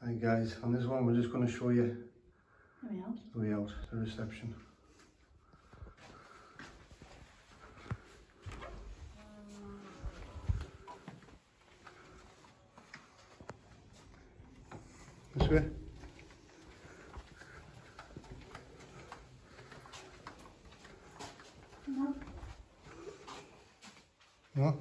Hi guys, on this one we're just going to show you the way out. The reception. This way. No. No?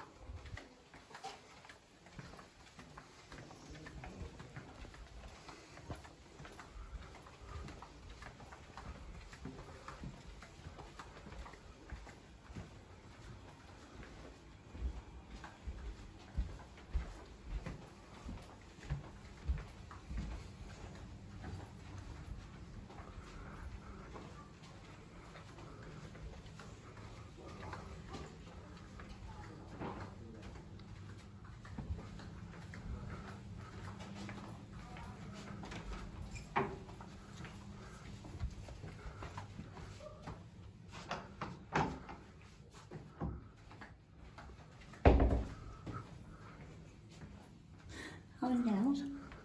Coming out.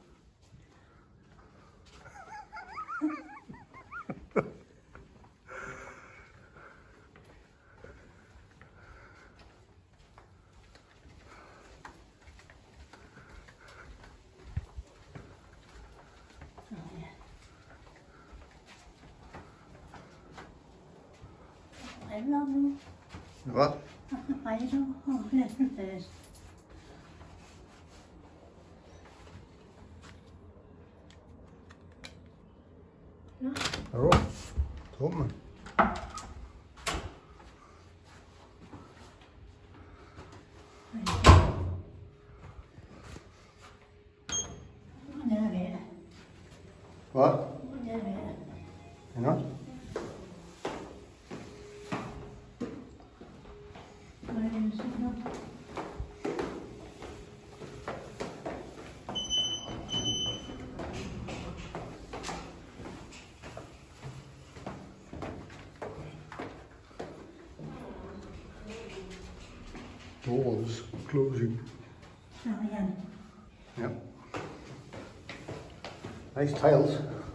What? I don't know. There's no. They're up. It's open. What? You know? Doors closing. Oh, yeah. Yep. Nice tiles.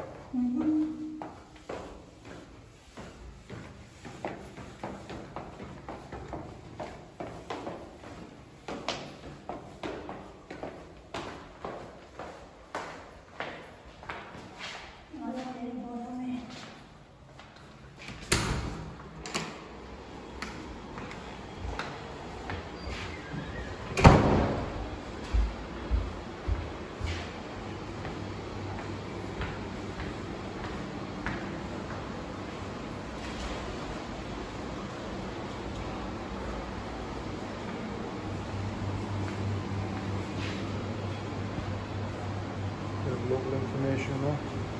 Local information there.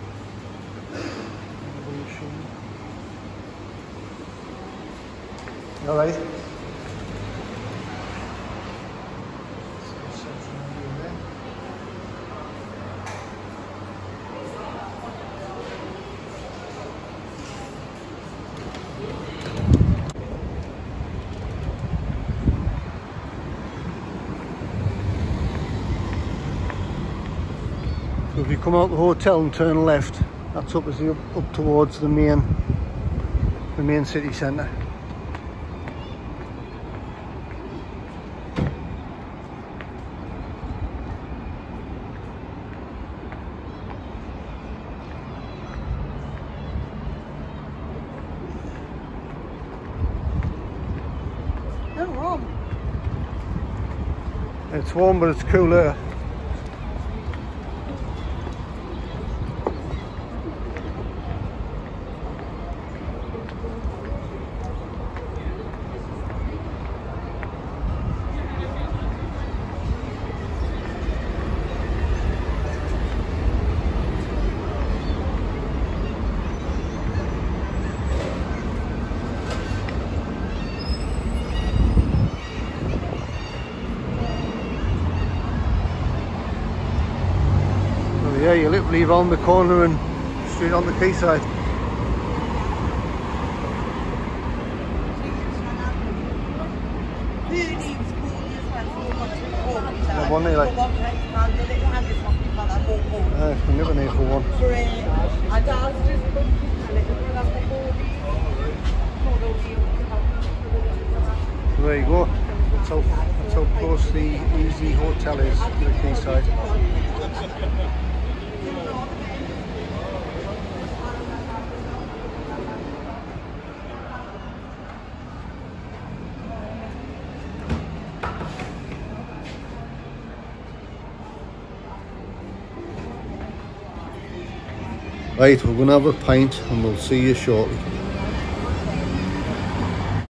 All right. So if you come out the hotel and turn left, that's up as you up towards the main city centre. It's warm. It's warm, but it's cooler. Yeah, you literally round the corner and straight on the quayside. Yeah, one day, like. phone. There you go. That's how close the Easy Hotel is to the quayside. Right, we're going to have a pint and we'll see you shortly.